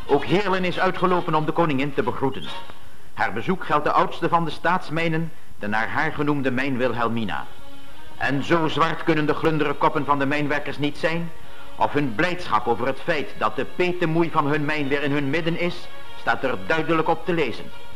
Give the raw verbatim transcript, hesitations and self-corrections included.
Ook Heerlen is uitgelopen om de koningin te begroeten. Haar bezoek geldt de oudste van de staatsmijnen, de naar haar genoemde mijn Wilhelmina. En zo zwart kunnen de glundere koppen van de mijnwerkers niet zijn, of hun blijdschap over het feit dat de petemoei van hun mijn weer in hun midden is, staat er duidelijk op te lezen.